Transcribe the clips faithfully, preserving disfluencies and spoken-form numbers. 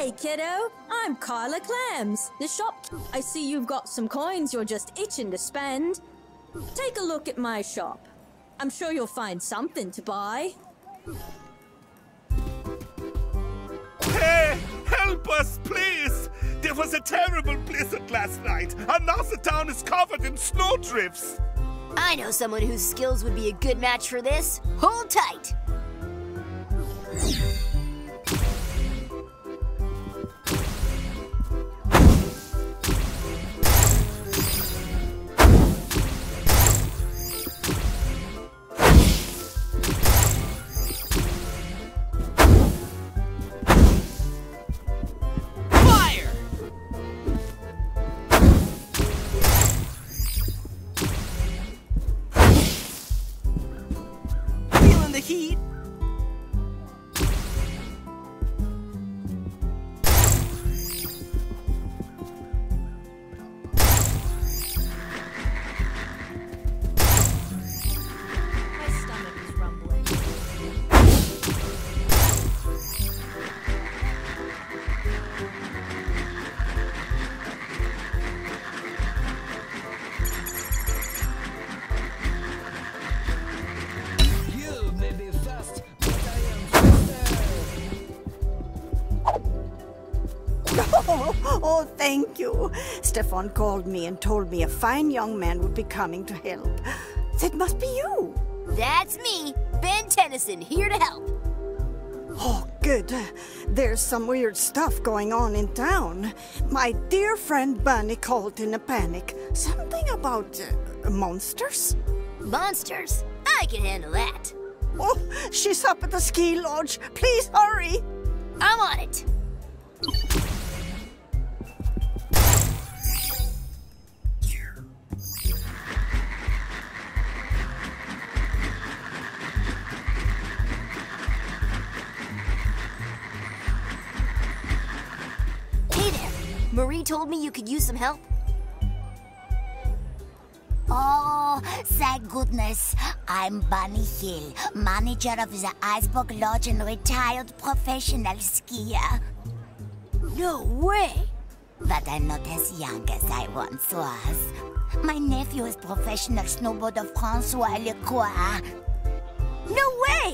Hey, kiddo. I'm Carla Clams, the shop. I see you've got some coins you're just itching to spend. Take a look at my shop. I'm sure you'll find something to buy. Hey, help us, please! There was a terrible blizzard last night, and now the town is covered in snowdrifts. I know someone whose skills would be a good match for this. Hold tight! Heat. My stomach is rumbling. Oh, oh, thank you. Stefan called me and told me a fine young man would be coming to help. That must be you. That's me, Ben Tennyson, here to help. Oh, good. There's some weird stuff going on in town. My dear friend Bunny called in a panic. Something about uh, monsters? Monsters? I can handle that. Oh, she's up at the ski lodge. Please hurry. I'm on it. Hey there. Marie told me you could use some help. Oh, thank goodness. I'm Bunny Hill, manager of the Iceberg Lodge and retired professional skier. No way! But I'm not as young as I once was. My nephew is professional snowboarder Francois Lecroix. No way!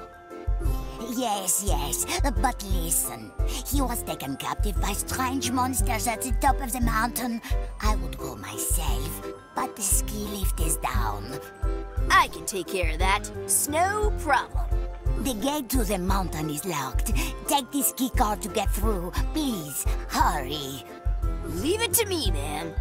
Yes, yes, but listen. He was taken captive by strange monsters at the top of the mountain. I would go myself, but the ski lift is down. I can take care of that. No problem. The gate to the mountain is locked. Take the ski car to get through. Please, hurry. Leave it to me, ma'am.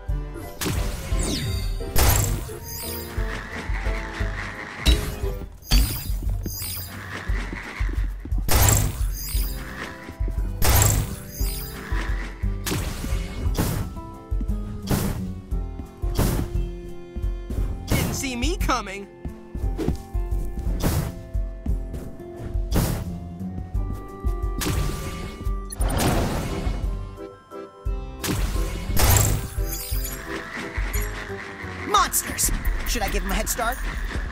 Didn't see me coming. Monsters! Should I give him a head start?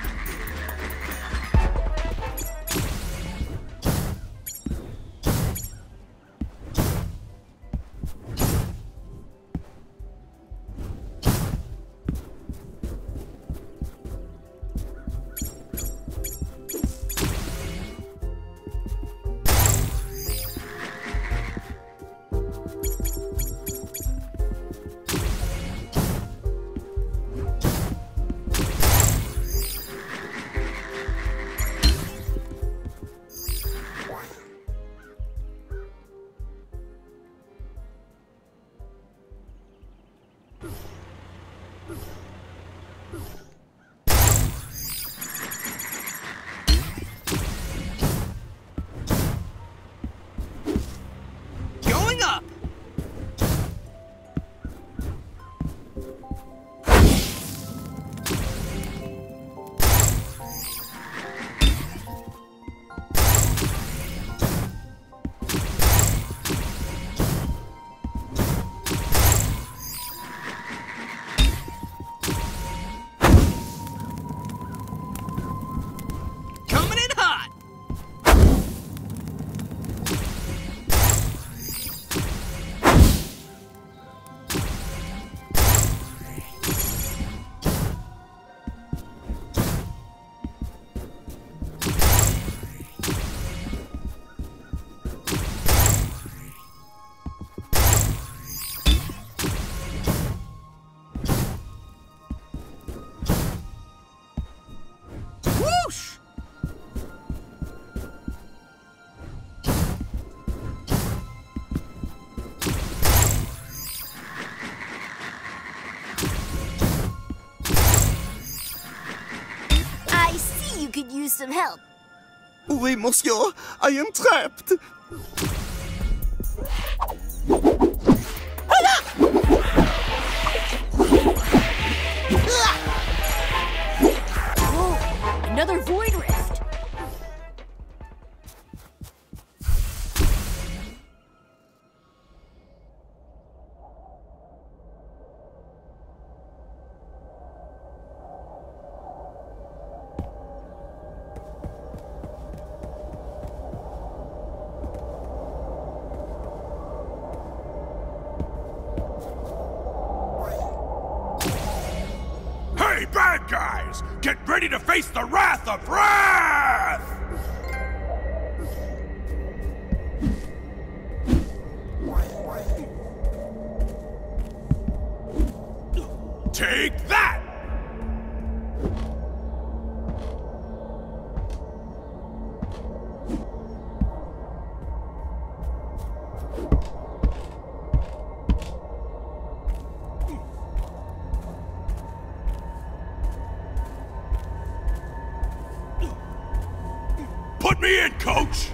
Going up! use some help. Oui, monsieur. I am trapped. Whoa, another void rift. Hey, bad guys! Get ready to face the wrath of Wrath! Take that! Put me in, coach!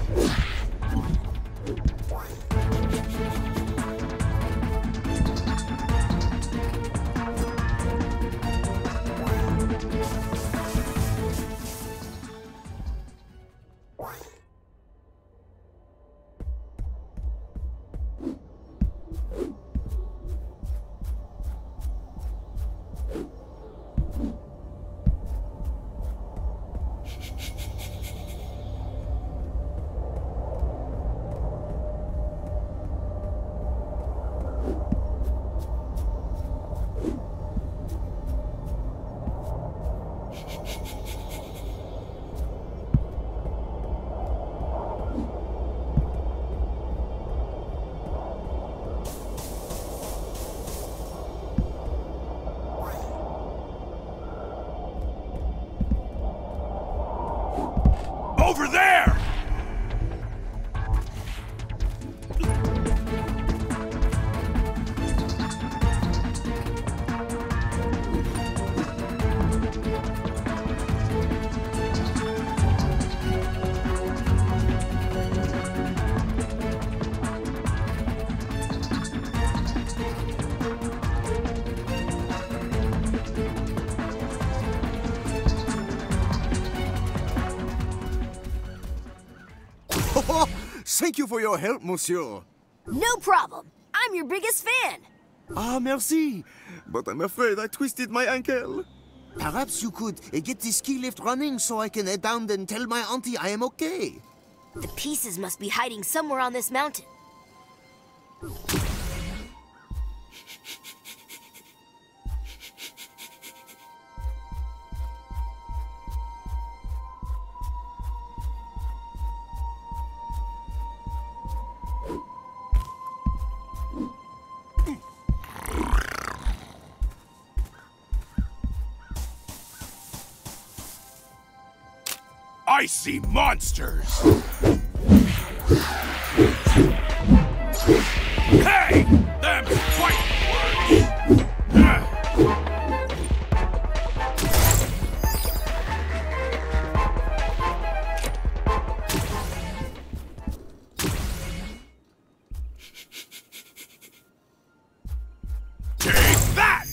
Over there! Thank you for your help, monsieur. No problem. I'm your biggest fan. Ah, merci. But I'm afraid I twisted my ankle. Perhaps you could uh, get the ski lift running so I can head down and tell my auntie I am okay. The pieces must be hiding somewhere on this mountain. I see monsters! Hey! Them fighting words! Ah. Take that!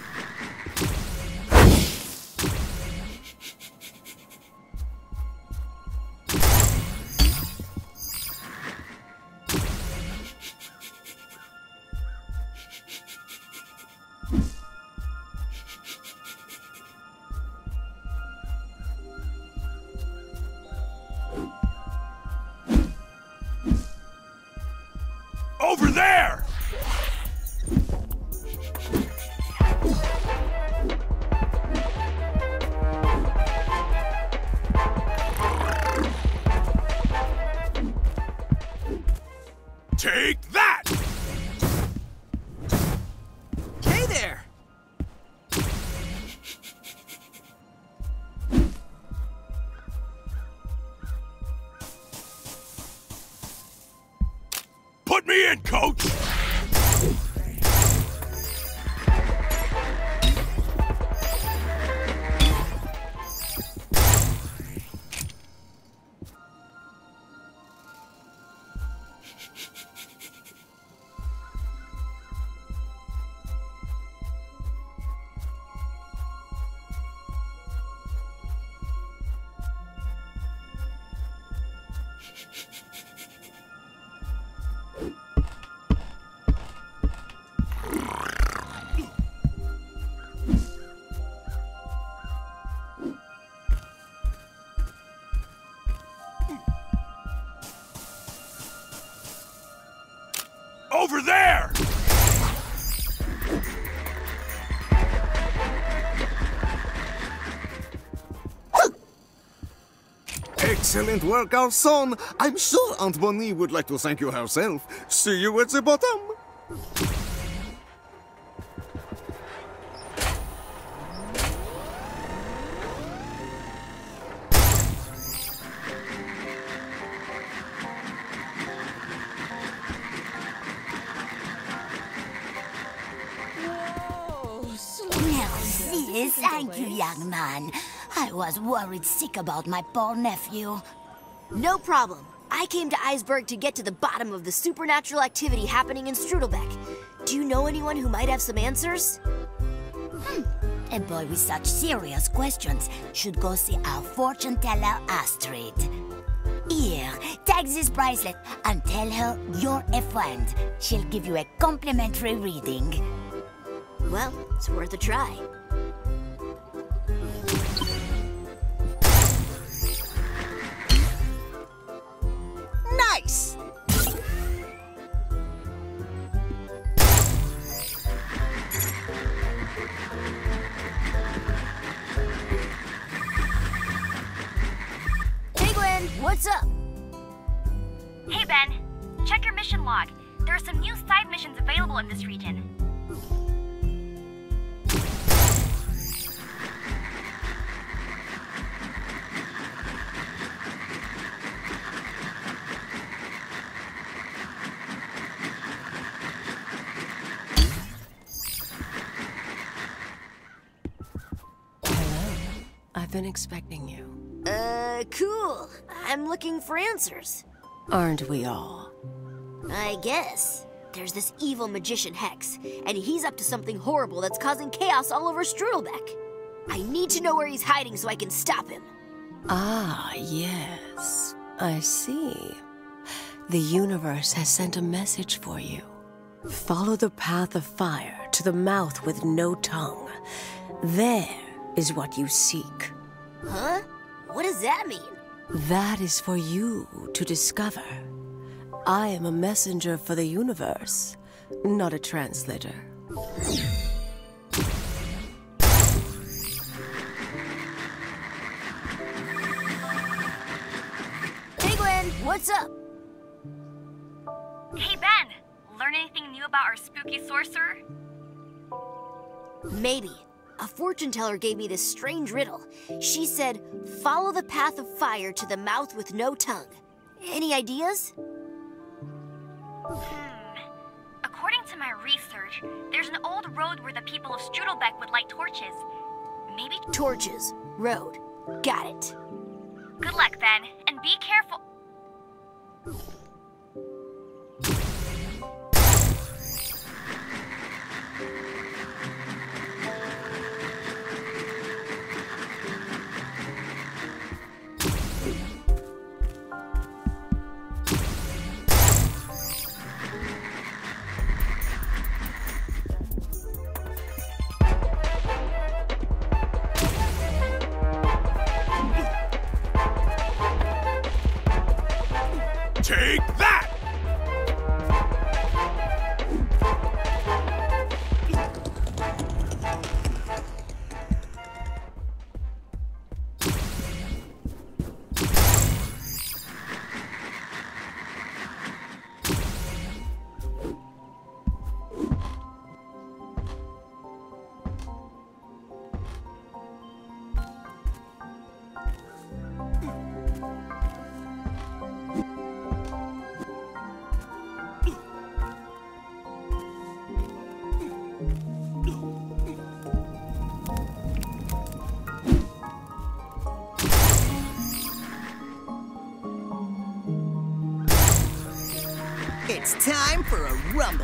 Over there! Take that! Hey there! Put me in, coach! Over there! Excellent work, our son. I'm sure Aunt Bonnie would like to thank you herself. See you at the bottom. Merci, thank you, young man. I was worried sick about my poor nephew. No problem. I came to Iceberg to get to the bottom of the supernatural activity happening in Strudelbeck. Do you know anyone who might have some answers? Hmm. A boy with such serious questions should go see our fortune teller, Astrid. Here, take this bracelet and tell her you're a friend. She'll give you a complimentary reading. Well, it's worth a try. Nice! Hey Gwen, what's up? Hey Ben, check your mission log. There are some new side missions available in this region. I've been expecting you. Uh, cool. I'm looking for answers. Aren't we all? I guess. There's this evil magician Hex, and he's up to something horrible that's causing chaos all over Strudelbeck. I need to know where he's hiding so I can stop him. Ah, yes. I see. The universe has sent a message for you. Follow the path of fire to the mouth with no tongue. There is what you seek. Huh? What does that mean? That is for you to discover. I am a messenger for the universe, not a translator. Hey Gwen, what's up? Hey Ben, learn anything new about our spooky sorcerer? Maybe. A fortune teller gave me this strange riddle. She said, follow the path of fire to the mouth with no tongue. Any ideas? Hmm. According to my research, there's an old road where the people of Strudelbeck would light torches. Maybe... Torches. Road. Got it. Good luck, Ben, and be careful. Take that! It's time for a rumble.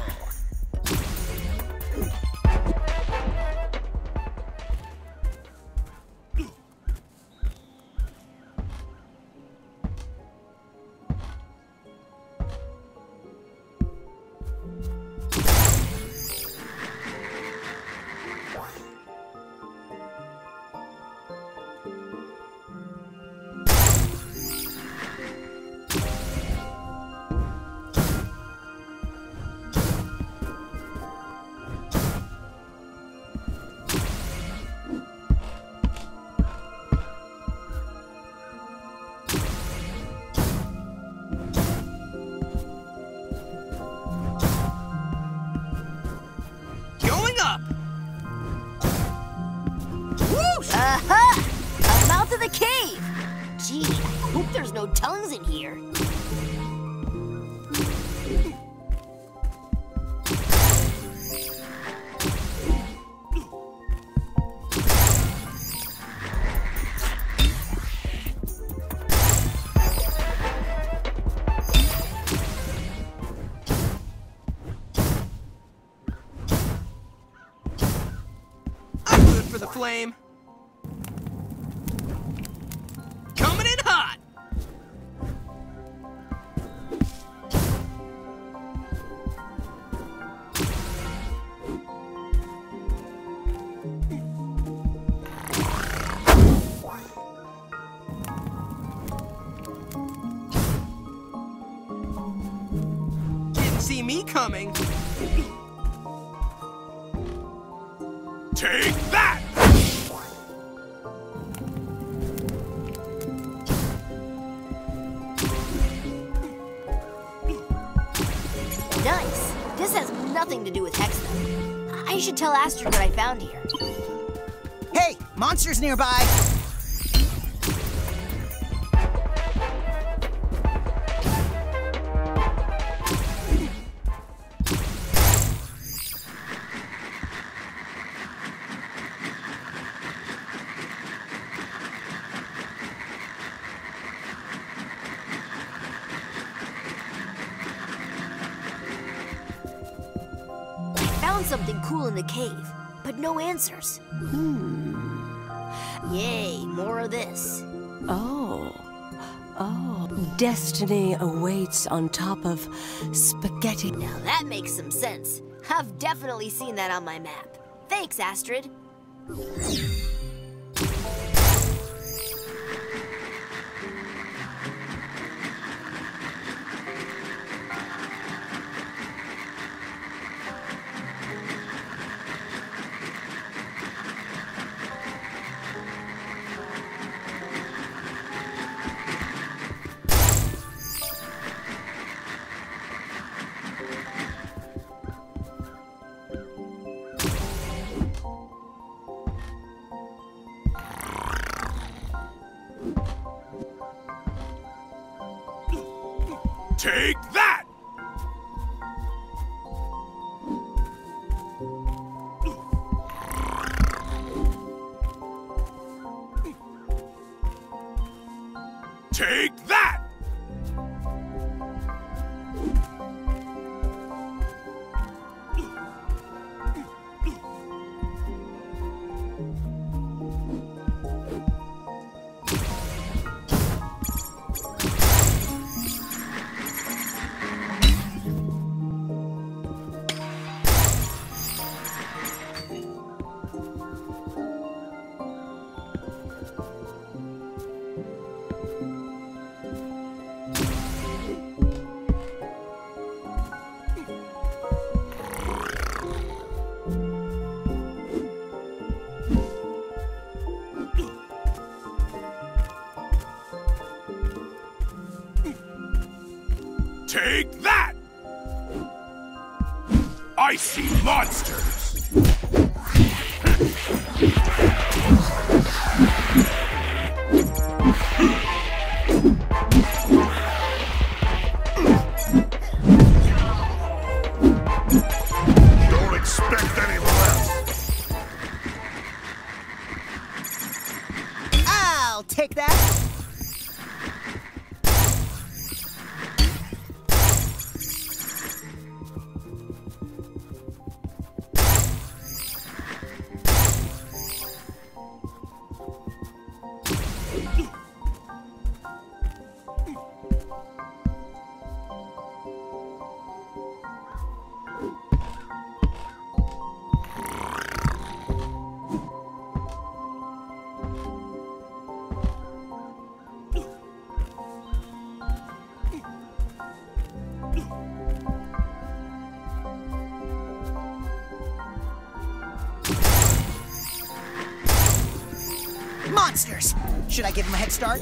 there's no tongues in here. I'm good for the flame. Coming in hot. Didn't see me coming. Take that! Nice. This has nothing to do with Hex, though. I should tell Astrid what I found here. Hey, monsters nearby! Found something cool in the cave, but no answers. Hmm. Yay, more of this. Oh. Oh. Destiny awaits on top of spaghetti. Now that makes some sense. I've definitely seen that on my map. Thanks, Astrid. Take that! Take that! Take that! I see monsters! Don't expect any less. I'll take that. Monsters! Should I give him a head start?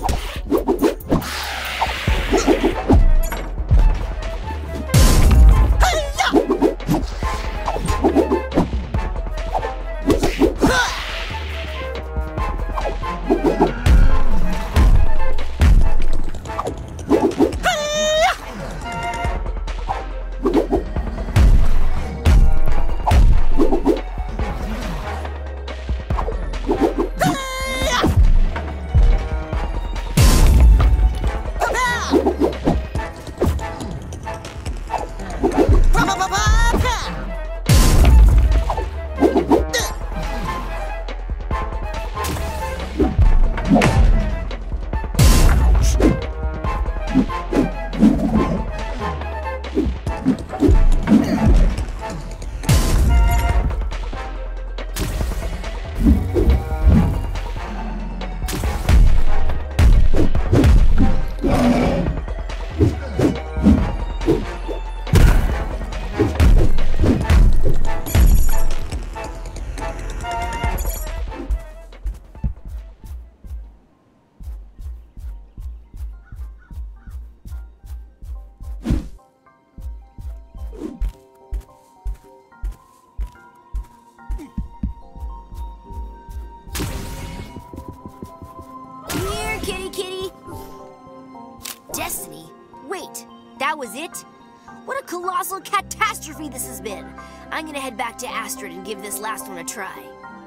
kitty kitty. Destiny? Wait, that was it? What a colossal catastrophe this has been. I'm gonna head back to Astrid and give this last one a try.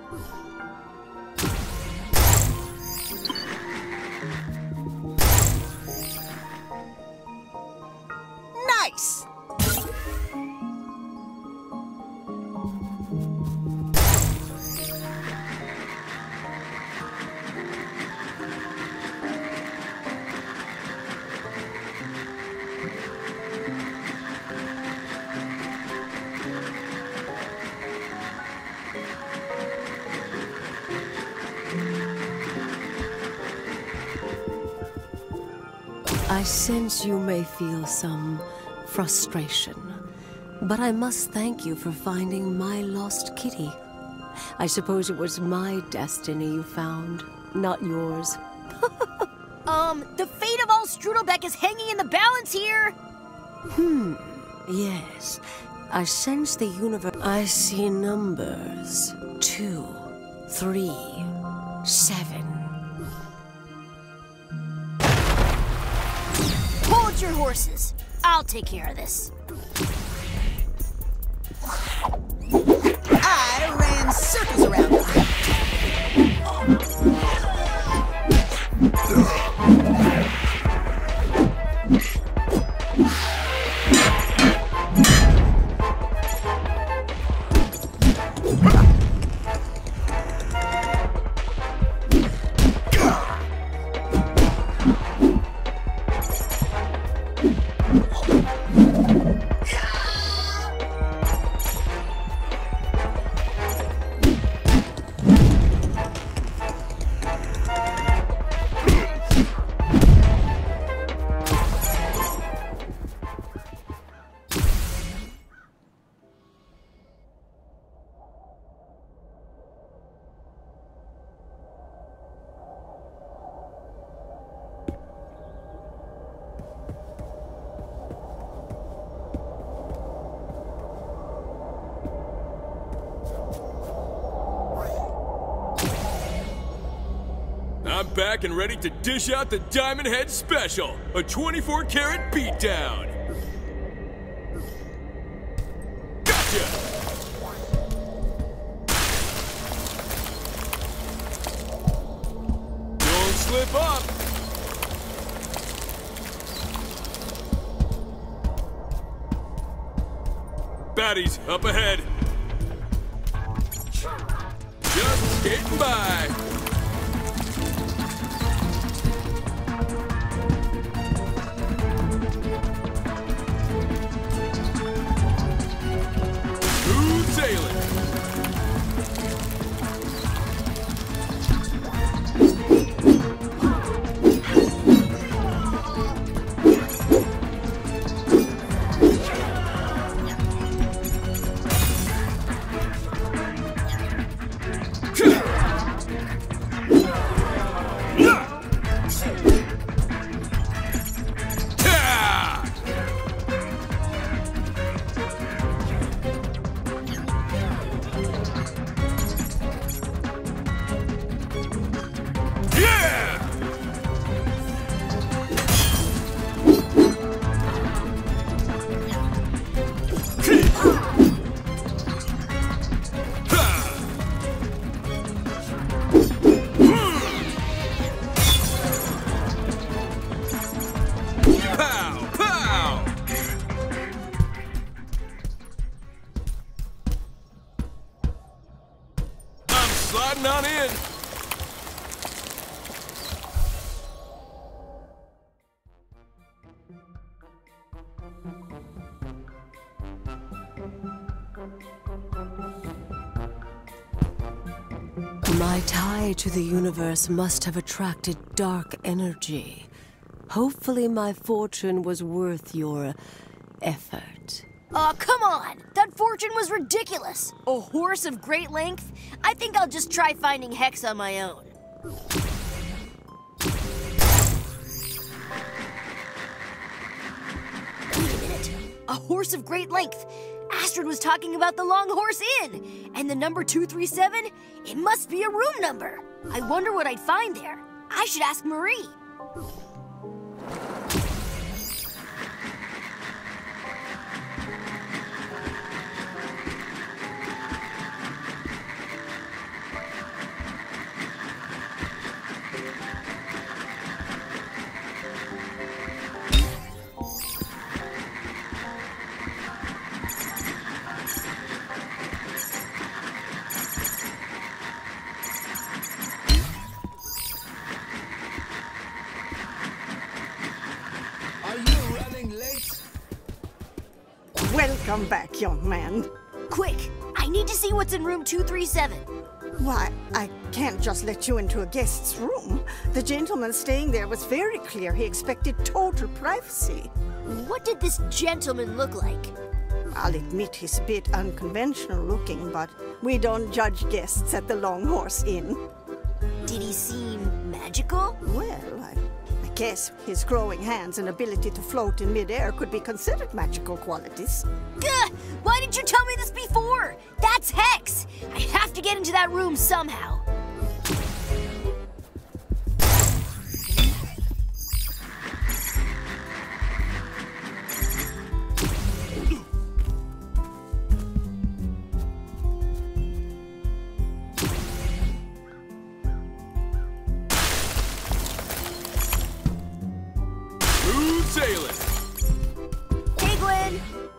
Nice! I sense you may feel some frustration, but I must thank you for finding my lost kitty. I suppose it was my destiny you found, not yours. um, the fate of all Strudelbeck is hanging in the balance here! Hmm, yes. I sense the universe. I see numbers. Two, three, seven. Hold your horses. I'll take care of this. I ran circles around them. I'm back and ready to dish out the Diamond Head Special, a twenty-four karat beatdown. Gotcha! Don't slip up! Baddies up ahead. Just skating by. Sliding on in. My tie to the universe must have attracted dark energy. Hopefully my fortune was worth your effort. Aw, uh, come on! That fortune was ridiculous! A horse of great length? I think I'll just try finding Hex on my own. Wait a minute. A horse of great length! Astrid was talking about the Long Horse Inn! And the number two three seven? It must be a room number! I wonder what I'd find there. I should ask Marie. Welcome back, young man. Quick, I need to see what's in room two three seven. Why, I can't just let you into a guest's room. The gentleman staying there was very clear he expected total privacy. What did this gentleman look like? I'll admit he's a bit unconventional looking, but we don't judge guests at the Long Horse Inn. Did he seem magical? Well, I, I guess his growing hands and ability to float in midair could be considered magical qualities. Gah! Why didn't you tell me this before? That's Hex! I have to get into that room somehow. Sailing. Hey, Gwen.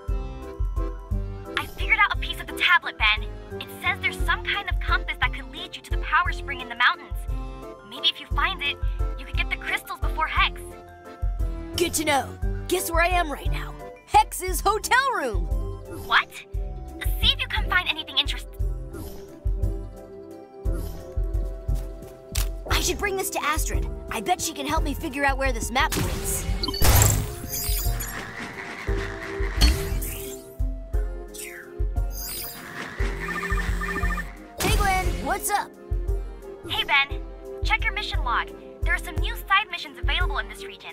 I figured out a piece of the tablet, Ben. It says there's some kind of compass that could lead you to the power spring in the mountains. Maybe if you find it, you could get the crystals before Hex. Good to know. Guess where I am right now? Hex's hotel room. What? See if you can find anything interesting. I should bring this to Astrid. I bet she can help me figure out where this map points. Hey Gwen, what's up? Hey Ben, check your mission log. There are some new side missions available in this region.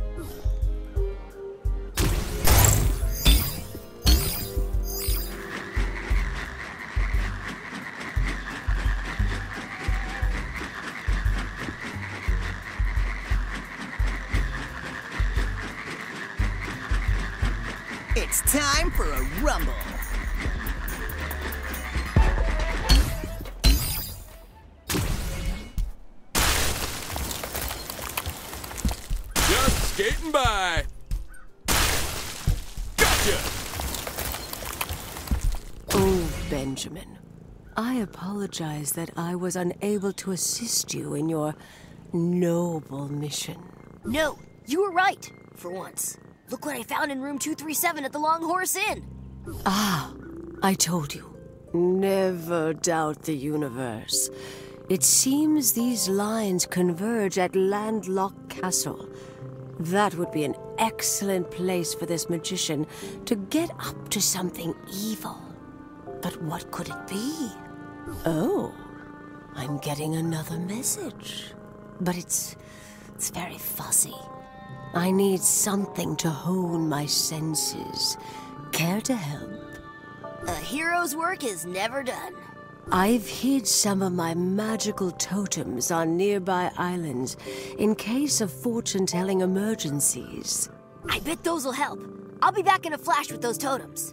It's time for a rumble. Just skating by. Gotcha! Oh, Benjamin. I apologize that I was unable to assist you in your noble mission. No, you were right, for once. Look what I found in room two three seven at the Long Horse Inn. Ah, I told you. Never doubt the universe. It seems these lines converge at Landlock Castle. That would be an excellent place for this magician to get up to something evil. But what could it be? Oh, I'm getting another message. But it's... it's very fuzzy. I need something to hone my senses. Care to help? A hero's work is never done. I've hid some of my magical totems on nearby islands in case of fortune-telling emergencies. I bet those will help. I'll be back in a flash with those totems.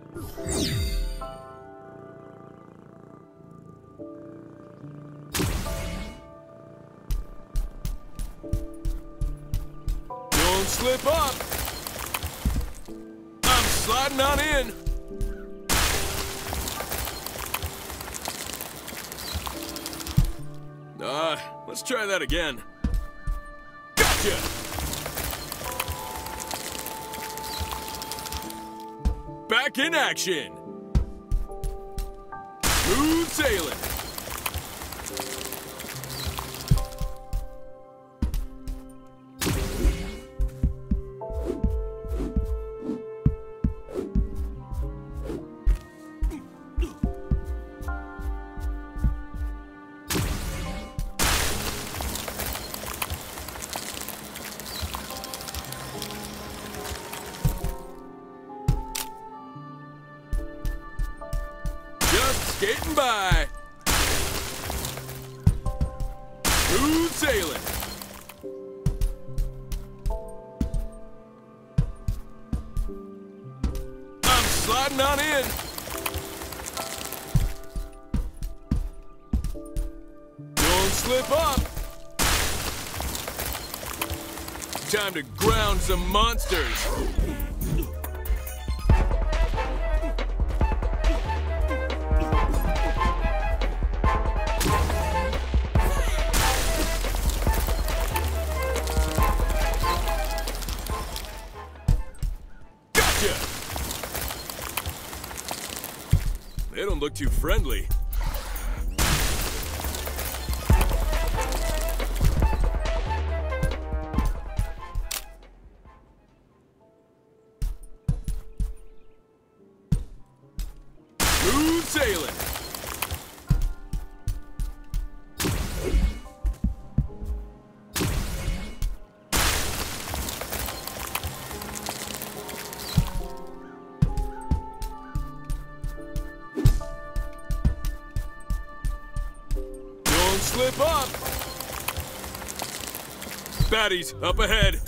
Don't slip up. I'm sliding on in. Uh, let's try that again. Gotcha! Back in action. Smooth sailing. Skating by. Smooth sailing. I'm sliding on in. Don't slip up. Time to ground some monsters. Gotcha! They don't look too friendly. Smooth sailing. Don't slip up. Baddies up ahead.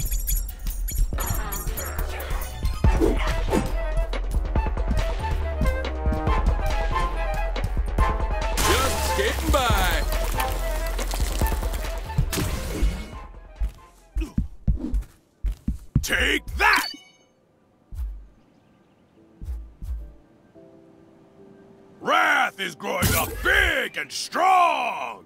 Skating by. Take that! Wrath is growing up big and strong!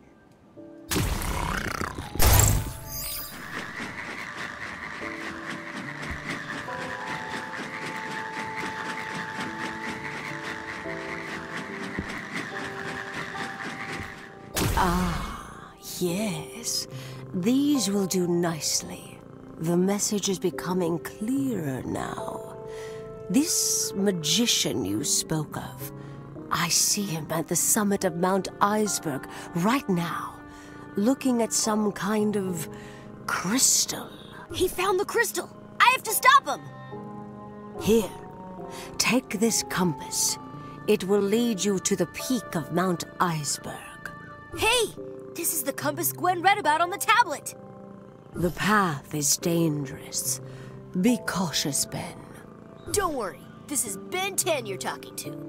Ah, yes. These will do nicely. The message is becoming clearer now. This magician you spoke of, I see him at the summit of Mount Iceberg right now, looking at some kind of crystal. He found the crystal. I have to stop him. Here, take this compass. It will lead you to the peak of Mount Iceberg. Hey, this is the compass Gwen read about on the tablet. The path is dangerous. Be cautious, Ben. Don't worry, this is Ben ten you're talking to.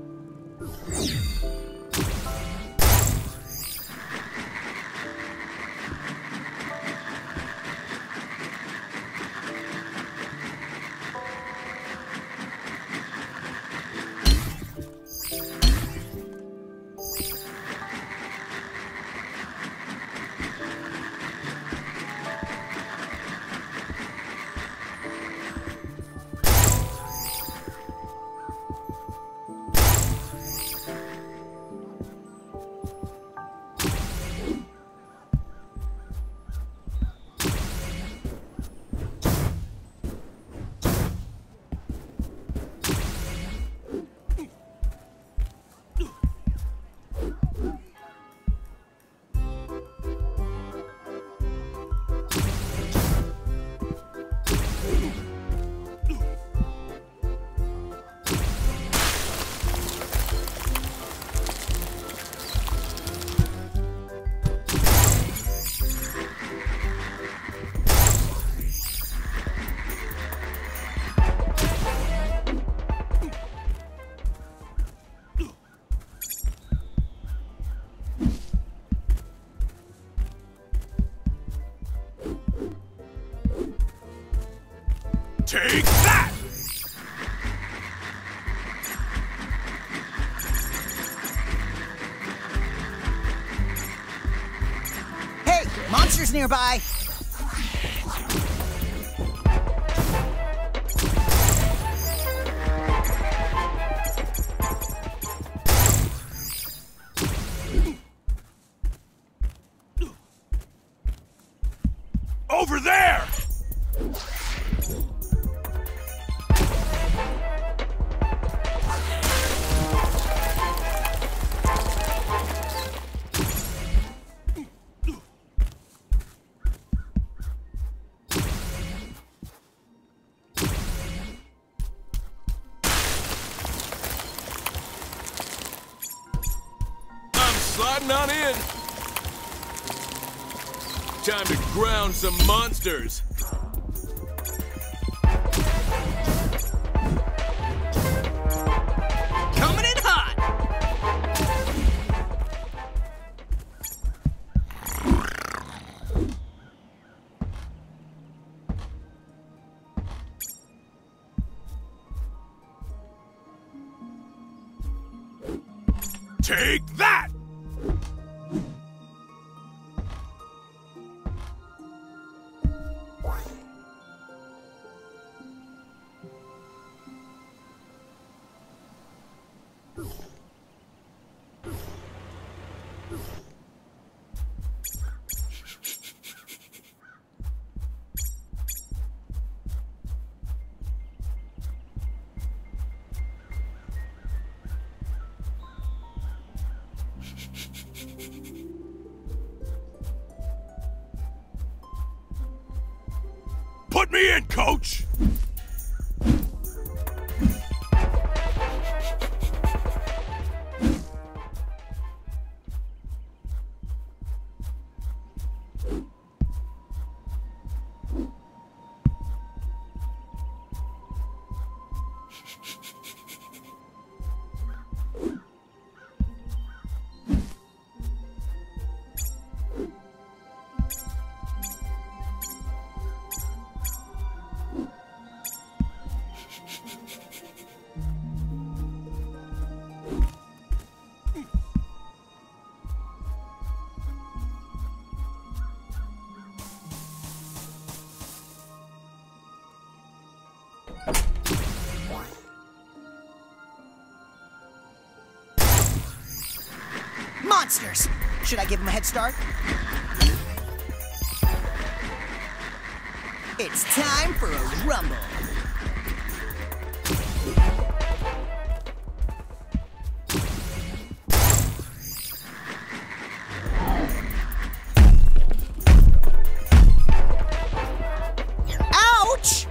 Take that! Hey, monsters nearby! Over there! Sliding on in. time to ground some monsters. Coming in hot! Take that! Put me in, coach! Monsters! Should I give him a head start? It's time for a rumble. Ouch!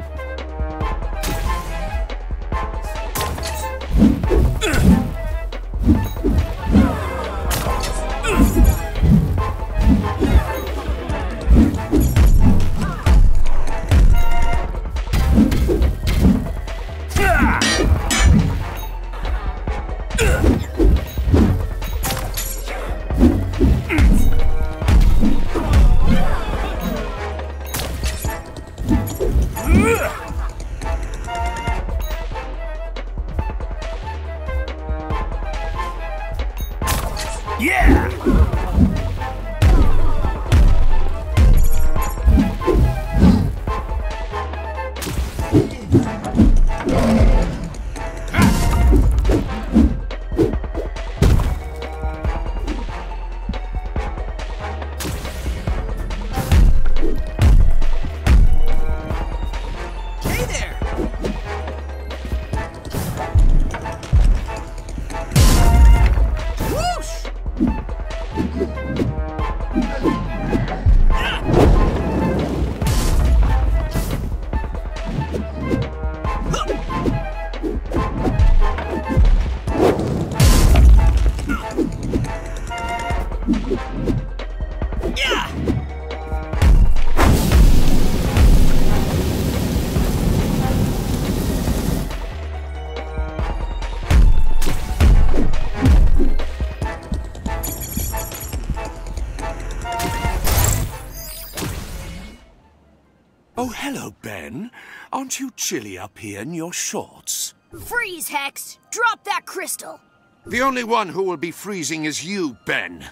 Yeah! Hey there! Whoosh! Yeah! Oh, hello, Ben. Aren't you chilly up here in your shorts? Freeze, Hex! Drop that crystal! The only one who will be freezing is you, Ben.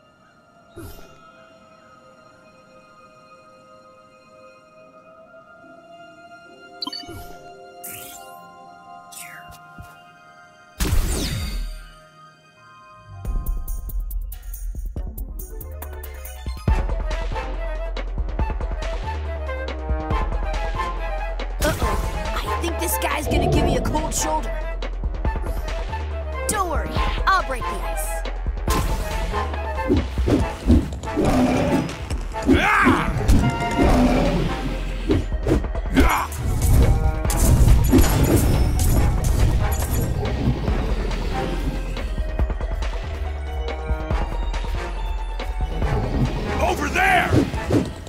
I think this guy's gonna give me a cold shoulder. Don't worry, I'll break the ice. Over there!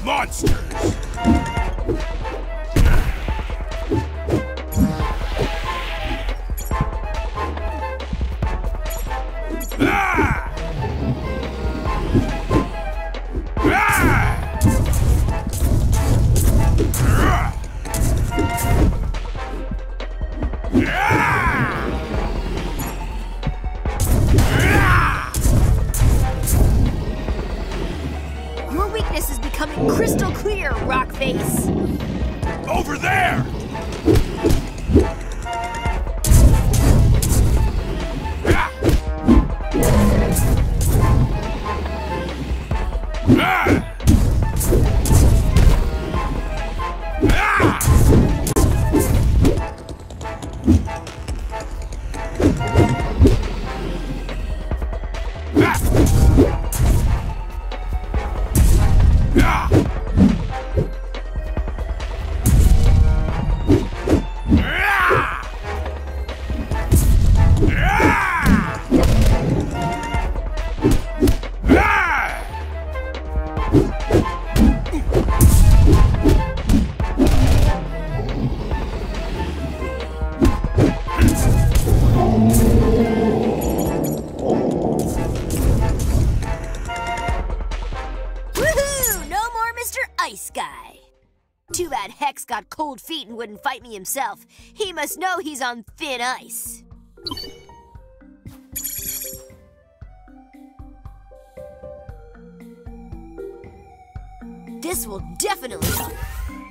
monsters! Ah! Your weakness is becoming crystal clear, Rockface. Over there! Ice Guy. Too bad Hex got cold feet and wouldn't fight me himself. He must know he's on thin ice. This will definitely help.